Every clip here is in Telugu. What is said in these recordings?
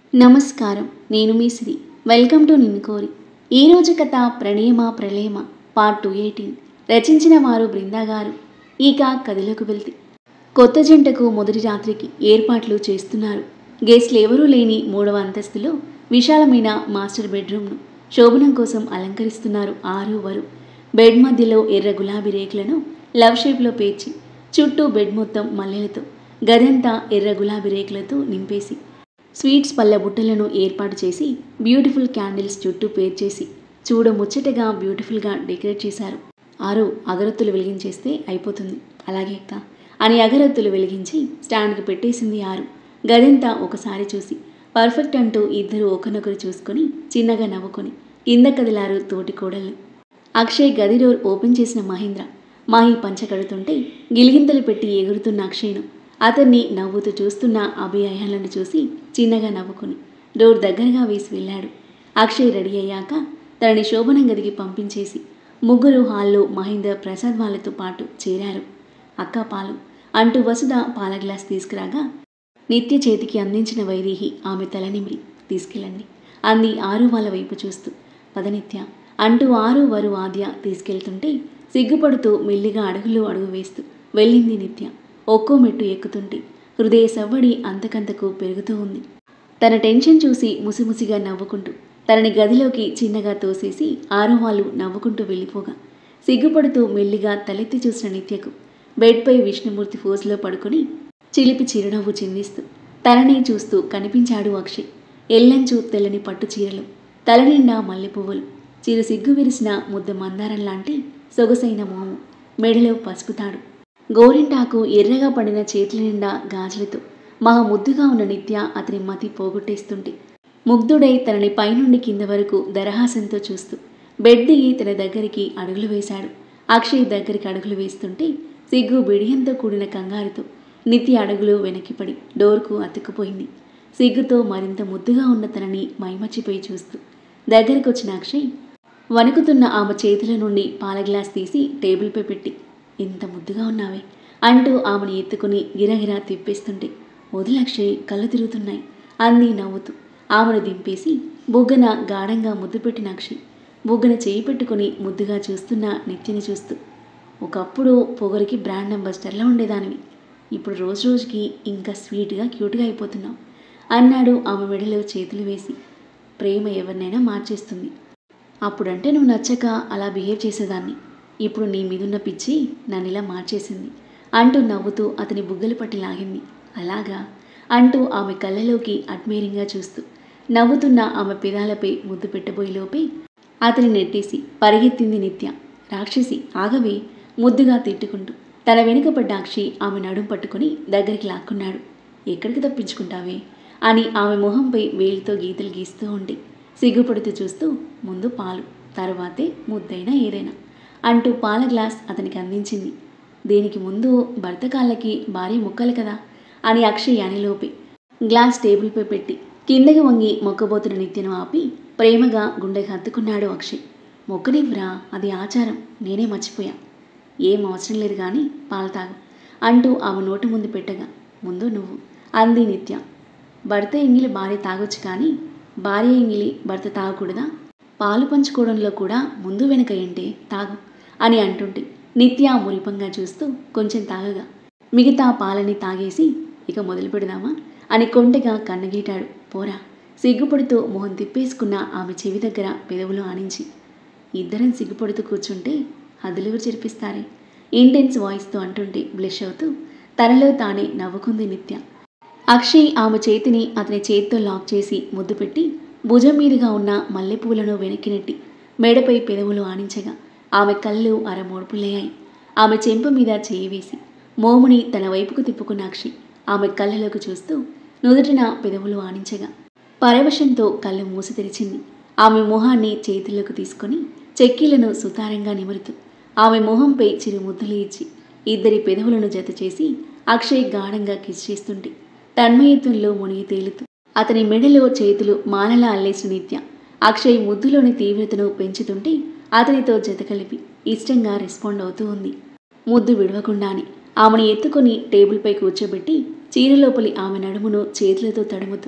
నమస్కారం. నేను మీ సిరి. వెల్కమ్ టు నిన్ను కోరి. ఈరోజు కథ ప్రణేమ ప్రళేమ పార్ట్ 218. రచించిన వారు బృందా గారు. ఇక కథలోకి వెళ్తే కొత్త జంటకు మొదటి రాత్రికి ఏర్పాట్లు చేస్తున్నారు. గెస్ట్లు ఎవరూ లేని 3వ అంతస్తులో విశాలమైన మాస్టర్ బెడ్రూమ్ను శోభనం కోసం అలంకరిస్తున్నారు ఆరు. బెడ్ మధ్యలో ఎర్ర గులాబీ రేకులను లవ్ షేప్లో పేర్చి చుట్టూ బెడ్ మొత్తం మల్లెలతో గదంతా ఎర్ర గులాబీ రేకులతో నింపేసి స్వీట్స్ పళ్ళ బుట్టలను ఏర్పాటు చేసి బ్యూటిఫుల్ క్యాండిల్స్ చుట్టూ పేర్చేసి చూడముచ్చటగా బ్యూటిఫుల్గా డెకరేట్ చేశారు. అగరొత్తులు వెలిగించేస్తే అయిపోతుంది. అలాగే అక్క అని అగరొత్తులు వెలిగించి స్టాండ్కి పెట్టేసింది గదంతా ఒకసారి చూసి పర్ఫెక్ట్ అంటూ ఇద్దరు ఒకరినొకరు చూసుకొని చిన్నగా నవ్వుకొని కింద కదిలారు తోటి కోడళ్ళు. అక్షయ్ గది డోర్ ఓపెన్ చేసిన మాహి పంచ కడుతుంటే గిలిగింతలు పెట్టి ఎగురుతున్న అక్షయ్ను అతన్ని నవ్వుతూ చూస్తున్న అభినయాలను చూసి చిన్నగా నవ్వుకుని డోర్ దగ్గరగా వేసి వెళ్ళాడు. అక్షయ్ రెడీ అయ్యాక తనని శోభనం గదికి పంపించేసి ముగ్గురు హాల్లో మహేందర్ ప్రసాద్ వాళ్ళతో పాటు చేరారు. అక్క పాలు అంటూ వసుధ పాల గ్లాస్ తీసుకురాగా నిత్య చేతికి అందించిన వైదేహి ఆమె తలనిమిరి తీసుకెళ్ళండి అంది వాళ్ళ వైపు చూస్తూ. పదనిత్య అంటూ వరు ఆద్య తీసుకెళ్తుంటే సిగ్గుపడుతూ మెల్లిగా అడుగు వేస్తూ వెళ్ళింది నిత్య. ఒక్కో మెట్టు ఎక్కుతుంటే హృదయ సవ్వడి అంతకంతకు పెరుగుతూ ఉంది. తన టెన్షన్ చూసి ముసిముసిగా నవ్వుకుంటూ తనని గదిలోకి చిన్నగా తోసేసి వాళ్ళు నవ్వుకుంటూ వెళ్ళిపోగా సిగ్గుపడుతూ మెల్లిగా తలెత్తి చూసిన నిత్యకు బెడ్పై విష్ణుమూర్తి ఫోజులో పడుకొని చిలిపి చిరునవ్వు చిందిస్తూ తననే చూస్తూ కనిపించాడు అక్షయ్. ఎల్లంచు తెల్లని పట్టు చీరలు, తలనిండా మల్లెపువ్వులు, చిరు సిగ్గు విరిసిన ముద్ద మందారం లాంటి సొగసైన మోము, మెడలో పసుపుతాడు, గోరింటాకు ఎర్రగా పడిన చేతుల నిండా గాజులతో మహా ముద్దుగా ఉన్న నిత్య అతని మతి పోగొట్టేస్తుంటే ముగ్ధుడై తనని పైనుండి కింద వరకు దరహాసంతో చూస్తూ బెడ్ దిగి తన దగ్గరికి అడుగులు వేశాడు. అక్షయ్ దగ్గరికి అడుగులు వేస్తుంటే సిగ్గు బిడియంతో కూడిన కంగారుతో నిత్య అడుగులు వెనక్కిపడి డోర్కు అతుక్కుపోయింది. సిగ్గుతో మరింత ముద్దుగా ఉన్న తనని మైమర్చిపోయి చూస్తూ దగ్గరికి వచ్చిన అక్షయ్ వణుకుతున్న ఆమె చేతుల నుండి పాల గ్లాస్ తీసి టేబుల్పై పెట్టి ఇంత ముద్దుగా ఉన్నావే అంటూ ఆమెను ఎత్తుకుని గిరగిరా తిప్పేస్తుంటే వదిలక్షయ్ కళ్ళు తిరుగుతున్నాయి అంది నవ్వుతూ. ఆమెను దింపేసి బుగ్గన గాఢంగా ముద్దు పెట్టిన అక్షయ్ బుగ్గన చేయి పెట్టుకుని ముద్దుగా చూస్తున్న నిత్యని చూస్తూ ఒకప్పుడు పొగరికి బ్రాండ్ అంబాసిడర్లా ఉండేదానివి, ఇప్పుడు రోజు రోజుకి ఇంకా స్వీట్గా క్యూట్గా అయిపోతున్నావు అన్నాడు ఆమె మెడలో చేతులు వేసి. ప్రేమ ఎవరినైనా మార్చేస్తుంది. అప్పుడంటే నువ్వు నచ్చక అలా బిహేవ్ చేసేదాన్ని, ఇప్పుడు నీ మీదున్న పిచ్చి నన్ను ఇలా మార్చేసింది అంటూ నవ్వుతూ అతని బుగ్గలు పట్టి లాగింది. అలాగా అంటూ ఆమె కళ్ళలోకి అడ్మైరింగ్గా చూస్తూ నవ్వుతున్న ఆమె పెదాలపై ముద్దు పెట్టబోయేలోపే అతని నెట్టేసి పరిగెత్తింది నిత్య. రాక్షసి ఆగవే ముద్దుగా తిట్టుకుంటూ తన వెనుకపడ్డ అక్షయ్ ఆమె నడుం పట్టుకుని దగ్గరికి లాక్కున్నాడు. ఎక్కడికి తప్పించుకుంటావే అని ఆమె మొహంపై వేలితో గీతలు గీస్తూ ఉండి సిగ్గుపడుతూ చూస్తూ ముందు పాలు తర్వాతే ముద్దైనా ఏదైనా అంటూ పాల గ్లాస్ అతనికి అందించింది. దీనికి ముందు భర్త కాళ్ళకి భార్య ముక్కలు కదా అని అక్షయ్ అనేలోపే గ్లాస్ టేబుల్పై పెట్టి కిందకి వంగి మొక్కబోతున్న నిత్యను ఆపి ప్రేమగా గుండెకి హత్తుకున్నాడు అక్షయ్. మొక్కనివ్వరా, అది ఆచారం, నేనే మర్చిపోయా. ఏం అవసరం లేదు కానీ పాలు తాగు అంటూ ఆమె నోటి ముందు పెట్టగా ముందు నువ్వు అంది నిత్య. భర్త ఎంగిలి భార్య తాగొచ్చు కానీ భార్య ఎంగిలి భర్త తాగకూడదా? పాలు పంచుకోవడంలో కూడా ముందు వెనక ఏంటే, తాగు అని అంటుంటే నిత్య మురిపంగా చూస్తూ కొంచెం తాగగా మిగతా పాలని తాగేసి ఇక మొదలు పెడదామా అని కొంటెగా కన్నగీటాడు. పోరా సిగ్గుపడుతూ మొహం తిప్పేసుకున్న ఆమె చెవి దగ్గర పెదవులు ఆనించి ఇద్దరం సిగ్గుపడుతూ కూర్చుంటే హద్దులెవరు చెరిపిస్తారే ఇంటెన్స్ వాయిస్తో అంటుంటే బ్లష్ అవుతూ తనలో తానే నవ్వుకుంది నిత్య. అక్షయ్ ఆమె చేతిని అతని చేతితో లాక్ చేసి ముద్దు పెట్టి భుజం మీదుగా ఉన్న మల్లెపూలను వెనక్కి నెట్టి మేడపై పెదవులు ఆనించగా ఆమె కళ్ళు అరమోడుపులయ్యాయి. ఆమె చెంప మీద చేయి వేసి మోముని తన వైపుకు తిప్పుకున్న అక్షయ్ ఆమె కళ్ళలోకి చూస్తూ నుదుటిన పెదవులు ఆనించగా పరవశంతో కళ్ళు మూసి తెరిచింది. ఆమె మొహాన్ని చేతుల్లోకి తీసుకొని చెక్కీలను సుతారంగా నిమురుతూ ఆమె మొహంపై చిరు ముద్దులు ఇచ్చి ఇద్దరి పెదవులను జత చేసి అక్షయ్ గాఢంగా కిస్ చేస్తుంటే తన్మయత్వంలో మునిగి తేలుతూ అతని మెడలో చేతులు మానలా అల్లేసిన నిత్య అక్షయ్ ముద్దులోని తీవ్రతను పెంచుతుంటే అతనితో జత కలిపి ఇష్టంగా రెస్పాండ్ అవుతూ ఉంది. ముద్దు విడవకుండానే ఆమెను ఎత్తుకొని టేబుల్పై కూర్చోబెట్టి చీరలోపలి ఆమె నడుమును చేతులతో తడుముతూ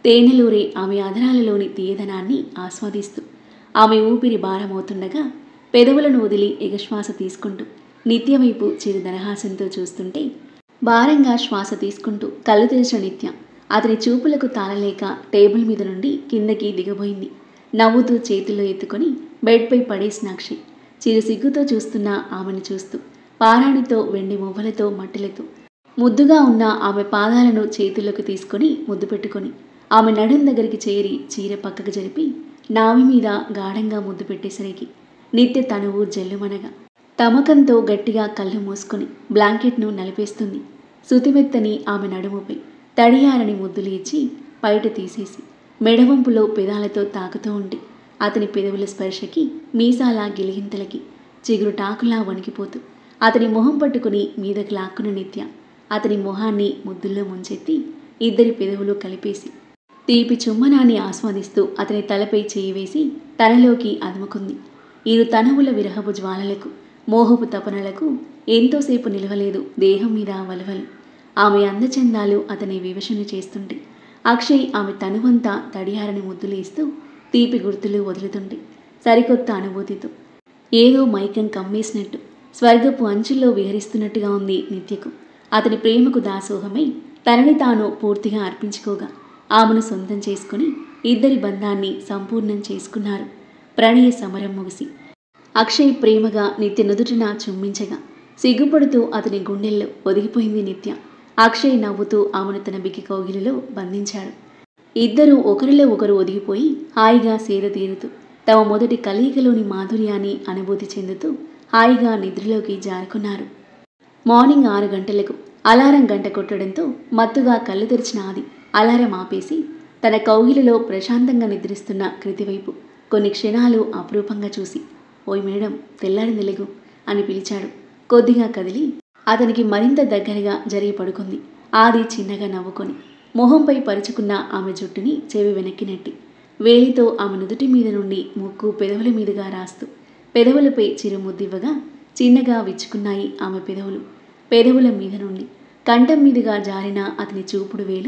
తేనెలూరే ఆమె అధరాలలోని తీయదనాన్ని ఆస్వాదిస్తూ ఆమె ఊపిరి భారమవుతుండగా పెదవులను వదిలి ఎగశ్వాస తీసుకుంటూ నిత్య వైపు చిరు దరహాసంతో చూస్తుంటే భారంగా శ్వాస తీసుకుంటూ కళ్ళు తెరిచిన నిత్య అతని చూపులకు తాళలేక టేబుల్ మీద నుండి కిందకి దిగబోయింది. నవ్వుతూ చేతుల్లో ఎత్తుకొని బెడ్పై పడేసిన అక్షయ్ చిరు సిగ్గుతో చూస్తున్న ఆమెను చూస్తూ పారాణితో వెండి మువ్వలతో మట్టెలతో ముద్దుగా ఉన్న ఆమె పాదాలను చేతుల్లోకి తీసుకొని ముద్దు పెట్టుకొని ఆమె నడుం దగ్గరికి చేరి చీర పక్కకు జరిపి నావి మీద గాఢంగా ముద్దు పెట్టేసరికి నిత్య తనువు జల్లుమనగా తమకంతో గట్టిగా కళ్ళు మూసుకొని బ్లాంకెట్ను నలిపేస్తుంది. సుతిమెత్తని ఆమె నడుముపై తడియారని ముద్దులు ఇచ్చి బయట తీసేసి మెడవంపులో పెదాలతో తాకుతూ ఉంటే అతని పెదవుల స్పర్శకి మీసాల గిలిగింతలకి చిగురు టాకులా వణికిపోతూ అతని మొహం పట్టుకుని మీదకి లాక్కున్న నిత్య అతని మొహాన్ని ముద్దుల్లో ముంచెత్తి ఇద్దరి పెదవులు కలిపేసి తీపి చుమ్మనాన్ని ఆస్వాదిస్తూ అతని తలపై చేయి వేసి తనలోకి అదుముకుంది. ఇరు తనువుల విరహపు జ్వాలలకు మోహపు తపనలకు ఎంతోసేపు నిలవలేదు దేహం మీద వలవలు. ఆమె అందచందాలు అతని వివశను చేస్తుంటే అక్షయ్ ఆమె తనువంతా తడియారని ముద్దులు ఇస్తూ తీపి గుర్తులు వదులుతుంటే సరికొత్త అనుభూతితో ఏదో మైకం కమ్మేసినట్టు స్వర్గపు అంచుల్లో విహరిస్తున్నట్టుగా ఉంది నిత్యకు. అతని ప్రేమకు దాసోహమై తనని తాను పూర్తిగా అర్పించుకోగా ఆమెను సొంతం చేసుకుని ఇద్దరి బంధాన్ని సంపూర్ణం చేసుకున్నారు. ప్రణయ సమరం ముగిసి అక్షయ్ ప్రేమగా నిత్య నుదుటిన చుమ్మించగా సిగ్గుపడుతూ అతని గుండెల్లో ఒదిగిపోయింది నిత్య. అక్షయ్ నవ్వుతూ ఆమెను తన బిగి కౌగిలిలో బంధించాడు. ఇద్దరూ ఒకరిలో ఒకరు ఒదిగిపోయి హాయిగా సేద తీరుతూ తమ మొదటి కలయికలోని మాధుర్యాన్ని అనుభూతి చెందుతూ హాయిగా నిద్రలోకి జారుకున్నారు. మార్నింగ్ 6 గంటలకు అలారం గంట కొట్టడంతో మత్తుగా కళ్ళు తెరిచిన ఆది అలారం ఆపేసి తన కౌగిలిలో ప్రశాంతంగా నిద్రిస్తున్న కృతివైపు కొన్ని క్షణాలు అపురూపంగా చూసి ఓయ్ మేడం తెల్లారింది లెగు అని పిలిచాడు. కొద్దిగా కదిలి అతనికి మరింత దగ్గరగా జరిగి పడుకుంది. ఆది చిన్నగా నవ్వుకొని మొహంపై పరుచుకున్న ఆమె జుట్టుని చెవి వెనక్కి నెట్టి వేలితో ఆమె నుదుటి మీద నుండి ముక్కు పెదవుల మీదుగా రాస్తూ పెదవులపై చిరు ముద్దివ్వగా చిన్నగా విచ్చుకున్నాయి ఆమె పెదవులు. పెదవుల మీద నుండి కంఠం మీదుగా జారిన అతని చూపుడు వేలు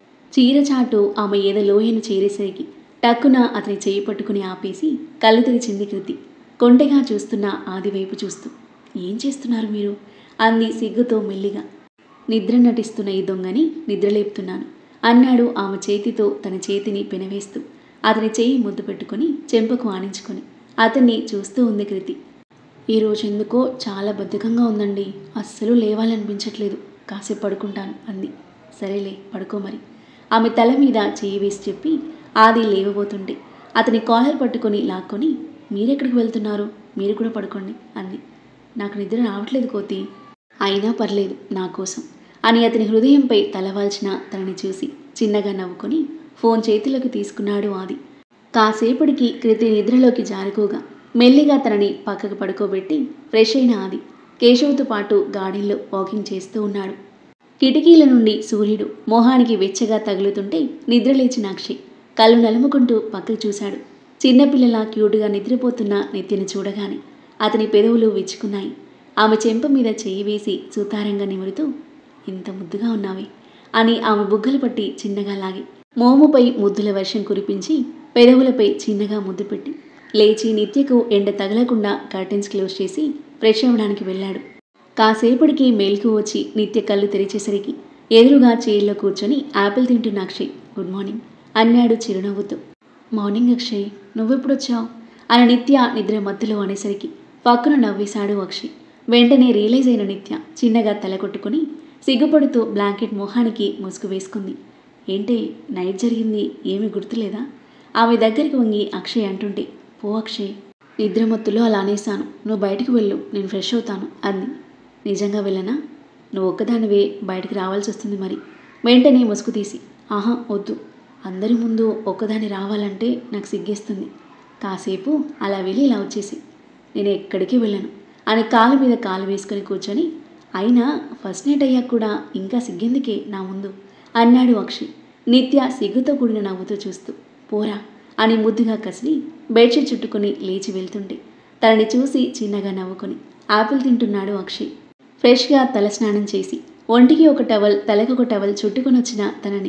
చీరచాటు ఆమె లోయను చేరేసరికి టక్కున అతని చేయి పట్టుకుని ఆపేసి కళ్ళు తెరిచింది కృతి. కొంటెగా చూస్తున్న ఆదివైపు చూస్తూ ఏం చేస్తున్నారు మీరు అంది సిగ్గుతో మెల్లిగా. నిద్ర నటిస్తున్న ఈ దొంగని నిద్రలేపుతున్నాను అన్నాడు ఆమె చేతితో తన చేతిని పెనవేస్తూ. అతని చేయి ముద్దు పెట్టుకుని చెంపకు ఆనించుకొని అతన్ని చూస్తూ ఉంది కృతి. ఈరోజు ఎందుకో చాలా బద్ధకంగా ఉందండి, అస్సలు లేవాలనిపించట్లేదు, కాసేపు పడుకుంటాను అంది. సరేలే పడుకో మరి ఆమె తల మీద చేయి వేసి చెప్పి ఆది లేవబోతుంటే అతని కాలర్ పట్టుకొని లాక్కొని మీరెక్కడికి వెళ్తున్నారు, మీరు కూడా పడుకోండి అంది. నాకు నిద్ర రావట్లేదు కోతి, అయినా పర్లేదు నా కోసం అని అతని హృదయంపై తలవాల్చిన తనని చూసి చిన్నగా నవ్వుకొని ఫోన్ చేతిలోకి తీసుకున్నాడు ఆది. కాసేపటికి కృతి నిద్రలోకి జారుకోగా మెల్లిగా తనని పక్కకు పడుకోబెట్టి ఫ్రెష్ అయిన ఆది కేశవ్తో పాటు గార్డెన్లో వాకింగ్ చేస్తూ ఉన్నాడు. కిటికీల నుండి సూర్యుడు మొహానికి వెచ్చగా తగులుతుంటే నిద్రలేచిన అక్షయ్ కళ్ళు నలుముకుంటూ పక్కకు చూశాడు. చిన్నపిల్లలా క్యూట్గా నిద్రపోతున్న నిత్యను చూడగానే అతని పెదవులు విచ్చుకున్నాయి. ఆమె చెంప మీద చెయ్యి వేసి సుతారంగా నిమురుతూ ఇంత ముద్దుగా ఉన్నావే అని ఆమె బుగ్గలు పట్టి చిన్నగా లాగి మోముపై ముద్దుల వర్షం కురిపించి పెదవులపై చిన్నగా ముద్దు పెట్టి లేచి నిత్యకు ఎండ తగలకుండా కర్టెన్స్ క్లోజ్ చేసి ఫ్రెష్ అవ్వడానికి వెళ్ళాడు. కాసేపటికి మేల్కు వచ్చి నిత్య కళ్ళు తెరిచేసరికి ఎదురుగా చైర్లో కూర్చొని యాపిల్ తింటున్న అక్షయ్ గుడ్ మార్నింగ్ అన్నాడు చిరునవ్వుతో. మార్నింగ్ అక్షయ్, నువ్వెప్పుడొచ్చావు అని నిత్య నిద్ర మత్తులో అనేసరికి పక్కన నవ్వేశాడు అక్షయ్. వెంటనే రియలైజ్ అయిన నిత్య చిన్నగా తల కొట్టుకుని సిగ్గుపడుతూ బ్లాంకెట్ మొహానికి ముసుగు వేసుకుంది. ఏంటి నైట్ జరిగింది ఏమీ గుర్తులేదా ఆమె దగ్గరికి వంగి అక్షయ్ అంటుంటే పో అక్షయ్, నిద్రమత్తులో అలా అనేసాను, నువ్వు బయటికి వెళ్ళు నేను ఫ్రెష్ అవుతాను అంది. నిజంగా వెళ్ళనా, నువ్వు ఒక్కదానివే బయటికి రావాల్సి వస్తుంది మరి. వెంటనే ముసుగు తీసి ఆహా వద్దు, అందరి ముందు ఒక్కదాన్ని రావాలంటే నాకు సిగ్గేస్తుంది, కాసేపు అలా వెళ్ళి ఇలా వచ్చేసి నేను ఎక్కడికి వెళ్ళను అని కాలు మీద కాలు వేసుకొని కూర్చొని అయినా ఫస్ట్ నైట్ అయ్యాక కూడా ఇంకా సిగ్గెందుకే నా ముందు అన్నాడు అక్షయ్ నిత్య సిగ్గుతో కూడిన నవ్వుతూ చూస్తూ. పోరా అని ముద్దుగా కసిరి బెడ్షీట్ చుట్టుకొని లేచి వెళ్తుంటే తనని చూసి చిన్నగా నవ్వుకొని యాపిల్ తింటున్నాడు అక్షయ్. ఫ్రెష్గా తలస్నానం చేసి ఒంటికి ఒక టవల్ తలకొక టవల్ చుట్టుకొని వచ్చిన తనని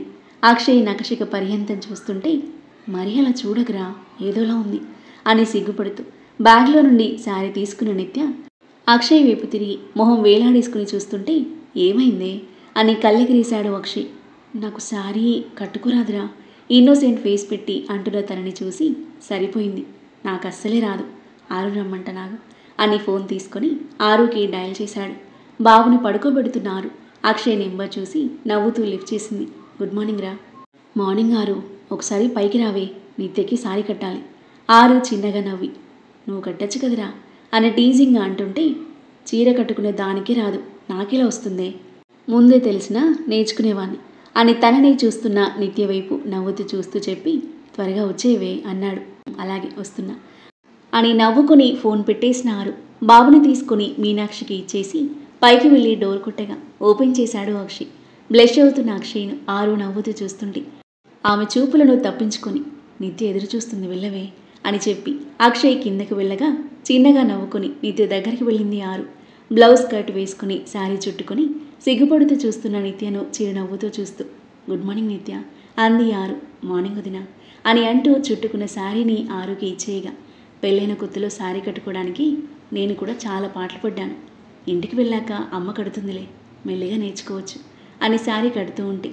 అక్షయ్ నకషిక పర్యంతం చూస్తుంటే మరీ అలా చూడకురా, ఏదోలా ఉంది అని సిగ్గుపడుతూ బ్యాగ్లో నుండి శారీ తీసుకున్న నిత్య అక్షయ్ వైపు తిరిగి మొహం వేలాడేసుకుని చూస్తుంటే ఏమైందే అని కళ్ళెగిరేశాడు అక్షయ్. నాకు శారీ కట్టుకురాదురా, ఇన్నోసెంట్ ఫేస్ పెట్టి అంటున్న తనని చూసి సరిపోయింది, నాకు అస్సలే రాదు, ఆరు రమ్మంట నాకు అని ఫోన్ తీసుకొని ఆరుకి డయల్ చేశాడు. బాబుని పడుకోబెడుతున్నారు. అక్షయ్ నెంబర్ చూసి నవ్వుతూ లిఫ్ట్ చేసింది. గుడ్ మార్నింగ్ రా. మార్నింగ్ ఆరు, ఒకసారి పైకి రావే, నిత్యకి సారీ కట్టాలి. ఆరు చిన్నగా నవ్వి నువ్వు కట్టచ్చు కదరా అని టీజింగ్గా అంటుంటే చీర కట్టుకునే దానికే రాదు, నాకెలా వస్తుందే, ముందే తెలిసినా నేర్చుకునేవాణ్ణి అని తనని చూస్తున్న నిత్య వైపు నవ్వుతూ చూస్తూ చెప్పి త్వరగా వచ్చేవే అన్నాడు. అలాగే వస్తున్నా అని నవ్వుకుని ఫోన్ పెట్టేసిన ఆరు బాబుని తీసుకుని మీనాక్షికి ఇచ్చేసి పైకి వెళ్ళి డోర్ కొట్టగా ఓపెన్ చేశాడు అక్షయ్. బ్లష్ అవుతున్న అక్షయ్ను ఆరు నవ్వుతూ చూస్తుంటే ఆమె చూపులను తప్పించుకొని నిత్య ఎదురు చూస్తుంది, వెళ్ళవే అని చెప్పి అక్షయ్ కిందకి వెళ్ళగా చిన్నగా నవ్వుకుని నిత్య దగ్గరికి వెళ్ళింది ఆరు. బ్లౌజ్ కట్ వేసుకుని శారీ చుట్టుకొని సిగ్గుపడుతూ చూస్తున్న నిత్యను చిరునవ్వుతూ చూస్తూ గుడ్ మార్నింగ్ నిత్య అంది ఆరు. మార్నింగ్ వదిన అని అంటూ చుట్టుకున్న శారీని ఆరుకి ఇచ్చేయగా పెళ్ళైన కొత్తలో శారీ కట్టుకోవడానికి నేను కూడా చాలా పాటలు పడ్డాను, ఇంటికి వెళ్ళాక అమ్మ కడుతుందిలే, మెల్లిగా నేర్చుకోవచ్చు అని శారీ కడుతూ ఉంటే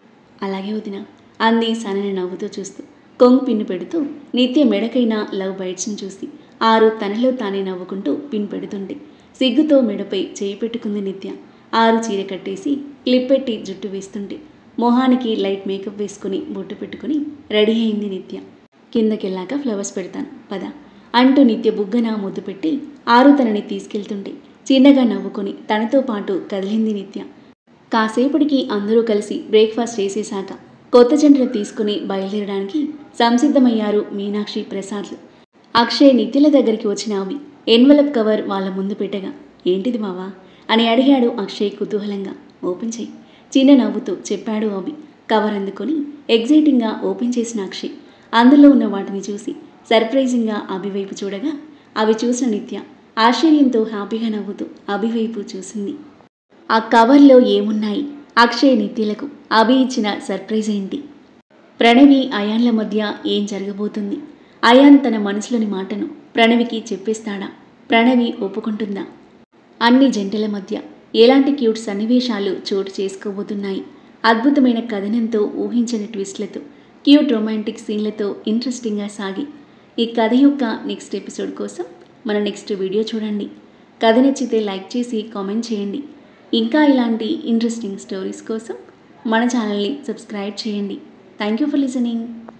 అలాగే వదిన అంది సనని నవ్వుతూ చూస్తూ కొంగు పిన్ను పెడుతూ నిత్య మెడకైన లవ్ బైట్స్ని చూసి ఆరు తనలో తానే నవ్వుకుంటూ పిన్ పెడుతుంటే సిగ్గుతో మెడపై చేయి పెట్టుకుంది నిత్య. ఆరు చీర కట్టేసి క్లిప్ పెట్టి జుట్టు వేస్తుంటే మొహానికి లైట్ మేకప్ వేసుకుని బొట్టు పెట్టుకుని రెడీ అయింది నిత్య. కిందకెళ్ళాక ఫ్లవర్స్ పెడతాను పద అంటూ నిత్య బుగ్గన ముద్దు పెట్టి ఆరు తనని తీసుకెళ్తుంటే చిన్నగా నవ్వుకొని తనతో పాటు కదిలింది నిత్య. కాసేపటికి అందరూ కలిసి బ్రేక్ఫాస్ట్ చేసేశాక కొత్త జంటను తీసుకుని బయలుదేరడానికి సంసిద్ధమయ్యారు మీనాక్షి ప్రసాద్లు. అక్షయ్ నిత్యల దగ్గరికి వచ్చిన అవి ఎన్వలప్ కవర్ వాళ్ళ ముందు పెట్టగా ఏంటిది మావా అని అడిగాడు అక్షయ్ కుతూహలంగా. ఓపెన్ చెయ్యి చిన్న నవ్వుతూ చెప్పాడు అవి. కవర్ అందుకొని ఎగ్జైటింగ్గా ఓపెన్ చేసిన అక్షయ్ అందులో ఉన్న వాటిని చూసి సర్ప్రైజింగ్గా అభి వైపు చూడగా అవి చూసిన నిత్య ఆశ్చర్యంతో హ్యాపీగా నవ్వుతూ అభి వైపు చూసింది. ఆ కవర్లో ఏమున్నాయి, అక్షయ్ నిత్యలకు అభి ఇచ్చిన సర్ప్రైజ్ ఏంటి, ప్రణవి అయాన్ల మధ్య ఏం జరగబోతుంది, అయాన్ తన మనసులోని మాటను ప్రణవికి చెప్పేస్తాడా, ప్రణవి ఒప్పుకుంటుందా, అన్ని జంటల మధ్య ఎలాంటి క్యూట్ సన్నివేశాలు చోటు చేసుకోబోతున్నాయి. అద్భుతమైన కథనంతో ఊహించని ట్విస్ట్లతో క్యూట్ రొమాంటిక్ సీన్లతో ఇంట్రెస్టింగ్గా సాగి ఈ కథ యొక్క నెక్స్ట్ ఎపిసోడ్ కోసం మన నెక్స్ట్ వీడియో చూడండి. కథ నచ్చితే లైక్ చేసి కామెంట్ చేయండి. ఇంకా ఇలాంటి ఇంట్రెస్టింగ్ స్టోరీస్ కోసం మన ఛానల్ని సబ్స్క్రైబ్ చేయండి. Thank you for listening.